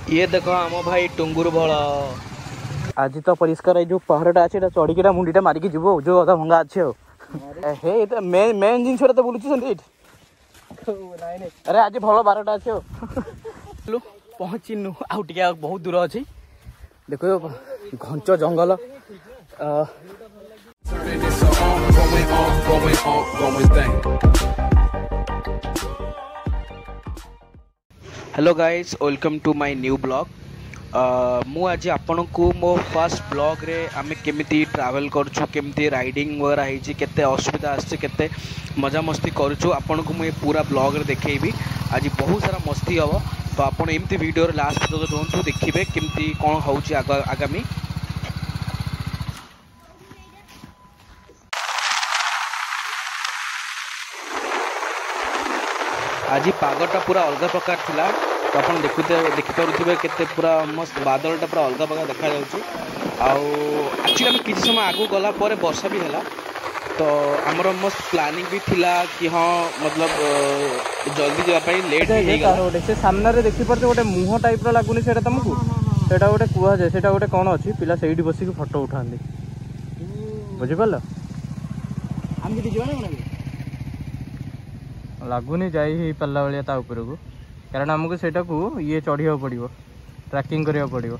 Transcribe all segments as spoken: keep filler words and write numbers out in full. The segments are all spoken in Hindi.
ये देखो आम भाई टुंगुर बल आज तो परिष्कार जो पहाड़ा अच्छे चढ़ी मुंडीटा मारिकी जीव जो अधा भंगा अच्छे हे मेन मेन जिन तो बुलूँ अरे आज भल बारटा अच्छे पहुँचीनु आउ टे बहुत दूर अच्छी देखो घंच जंगल hello guys welcome to my new blog मु आज आपण को मो फर्स्ट ब्लॉग रे आमे केमिति ट्रैवल करछु केमिति राइडिंग वगैरह हेची केते असुविधा आछे केते मजा मस्ती करछु आपण को मु पूरा ब्लॉग रे देखेबी आज बहुत सारा मस्ती हबो तो आपण एमती वीडियो रे लास्ट तक रहंतु देखिबे केमिति कोन होउची आगामी आज पागटा पूरा अलग प्रकार थिला तो आप देखुते देखिपे केते पूरा मस्त बादलटा पूरा अलग प्रकार देखा जाउची आउ एक्चुअली हम किसी समय आगु गला पर वर्षा भी हैला तो हमर मस्त प्लानिंग भी थिला कि हाँ मतलब जल्दी जाय पई लेट हे गेला से सामने रे देखि परते गोटे मुह टाइप रो लागुनी सेटा तुमको सेटा गोटे कुआ जाय सेटा गोटे कोन अछि पिला सेठी बसी के फोटो उठांदी बुझि परलो हम कि जीवन कोन लगुनि जाई ही पल्ला वालिया ता ऊपर को कारण हमको सेटा को ये चढ़िया पड़िबो ट्रैकिंग करिया पड़िबो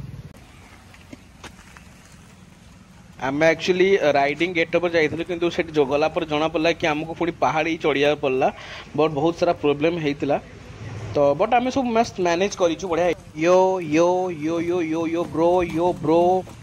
आम एक्चुअली राइडिंग गेट पर जाइथिलु किंतु सेट जो गला पर जना पड़ला कि हमको पूरी पहाड़ी चढ़िया पड़ला बट बहुत सारा प्रॉब्लम हेतिला तो बट आमे सब मस्त मैनेज करिछु बढ़िया yo yo yo yo yo yo bro yo bro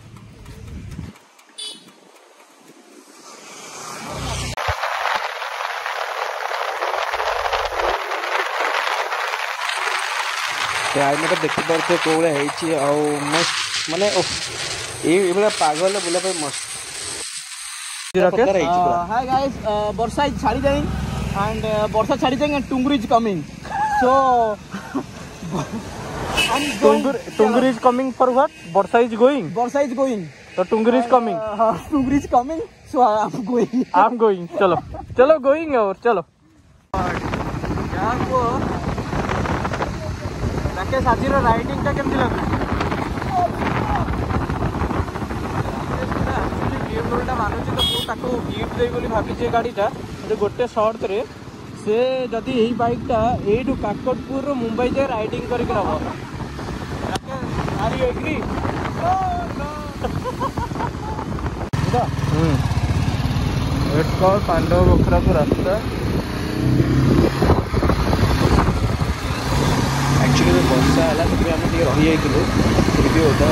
climate देखिपे कौ भाया मस्त माने ये पागल बुला मस्त हाय गाइस वर्षा इज छाड़ी जाइंग एंड वर्षा छाड़ी जाइंग एंड टुंगुर इज कमिंग सो टुंगुर टुंगुर is coming for what varsha is going varsha is going तो टुंगुर इज कमिंग टुंगुर is coming so I am going I am going चलो चलो गोइंग और चलो क्या को राकेश आज राइडिंग केमती लगे मानुची तो गिफ्ट दे बोली भाभी गाड़ीटा गोटे सर्त रे से जदि यही बाइकटा यू काकटपुर मुंबई जाए राइडिंग करके नब आर यू एग्री पांडव बखरा को रास्ता एक्चुअली वर्षा है तो आम रही जाइए ओदा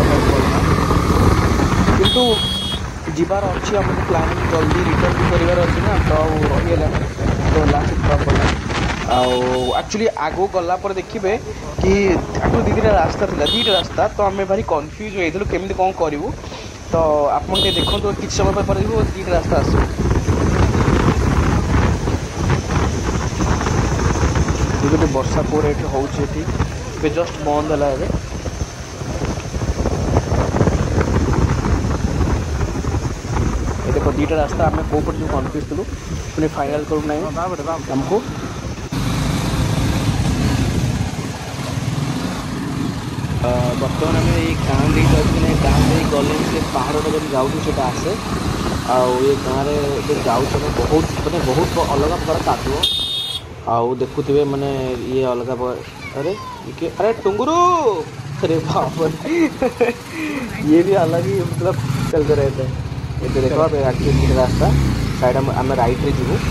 किंतु जीवार अच्छी हमको प्लानिंग जल्दी रिटर्न भी करार अच्छी ना तो रहीगला तो लास्ट पड़ा एक्चुअली आगो गला पर देखिए कि आगु दी दुटा रास्ता था दुईटा रास्ता तो आम भारी कन्फ्यूज होइथिलु केमिति कौन करूँ तो आप देखो किसी समय पर दुईटा रास्ता आस गोटे वर्षा को रेट हो जस्ट बंद है देखो दुईटा रास्ता आम कौ पटे जो कन्फ्यूज थी पुणी फाइनाल करूँ हमको बर्तमान आम ये गाँव दे गाँव दे गले से पहाड़ जब जाऊँ आसे आउ ये गाँव में जाऊँ बहुत मैंने बहुत अलग प्रकार कादुओ आउ देखुवे माने ये अलग अरे अरे टुंगुरु अरे बाप ये भी अलग ही मतलब चलते रहते हैं ये देखो एक्चुअली रास्ता साइड आम राइट रे जीवु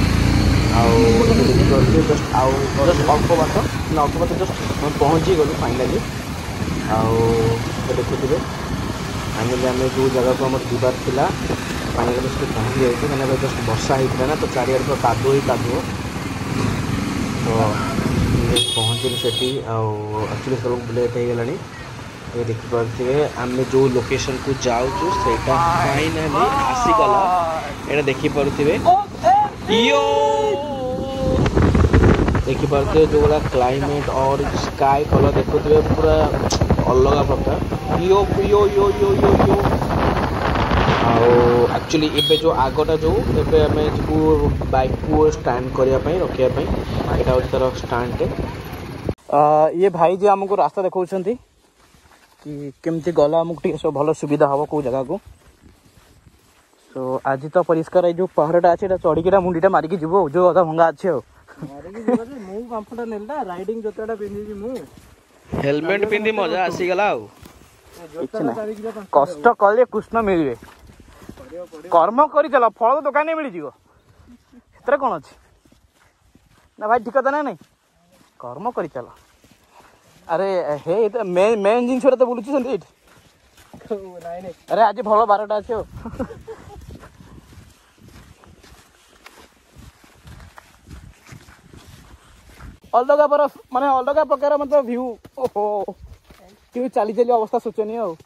जस्ट आउ जस्ट अल्प बात ना अल्प बात जस्ट पहुँची गलु फाइनाली आउ देखुवे फाइनाली आम जो जगह को आम जीवार था फाइनाली से पहुँची जाइए कहना जस्ट वर्षा होता ना तो चारिआड पूरा कादुओ ही कादुओ तो पहुँचलु से एक्चुअली सब लेट हो गलानी ये देखिपे आम जो लोकेशन को जाऊँ से फाइनाली आसीगला ये देखिपे यो देखिपे जो वाला क्लाइमेट और स्काई कलर देखुए पूरा अलग प्रकार यो यो यो यो यो यो एक्चुअली एबे जो आगटा जो एबे आम जीवु बाइक को स्टैंड करने रखापी यहाँ हूँ तार स्टैंड ये भाई जी आमको रास्ता देखा कि केमती गला आमको टे सब भल सुविधा हम कौ जगह को। तो आज तो परिष्कार जो पहाड़टा अच्छे चढ़ी मुंडीटा मारिकी जीव जो अधा भंगा अच्छे राइडिंग जोताटा पिंधि हेलमेट पिंधि मजा आसीगला कष्ट कले कृष्ण मिले कर्म कर चल फल तो दुकान मिल जाए कौन अच्छे ना भाई ठीक कथा ना नहीं कर्म कर चल। अरे हे तो मेन मेन जिन तो बुलूँ अरे आज भल बारटा अच्छे अलग पर माने अलग प्रकार मतलब व्यू ओहो क्यों चली चली अवस्था सोचनीय आ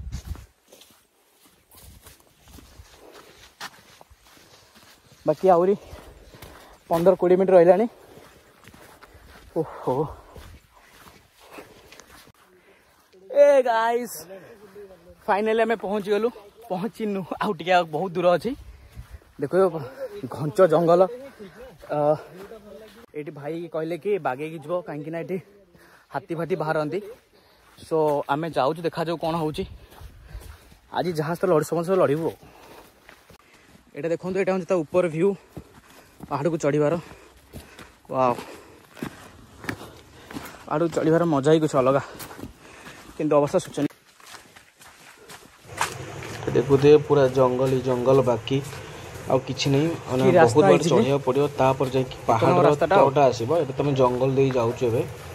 बाकी आहरी पंदर कोड़े मिनट रहा ओहो ए गाइस फाइनली आम पहुँची गलु पहुँचीनु आउ टे बहुत दूर अच्छी देखो घंच जंगल ये भाई कहले कि बागे की जीव कहीं हाथी फाती बाहर सो आम जाऊँ देखा जाऊ कौन हो आज जहाज तो लड़ समस्त लड़ू ये देखो यहाँ हूँ ऊपर व्यू पहाड़ को चढ़ार वाह पहाड़ को चढ़ार मजा ही कुछ अलग किंतु अवस्था सोचनी देखुते पूरा जंगल ही जंगल बाकी आउ किछि नहीं बहुत बार चढ़िया पड़ो तापर जाई पहाड़ रास्ताटा आसीबो एटा तुम जंगल दे जाउछ एबे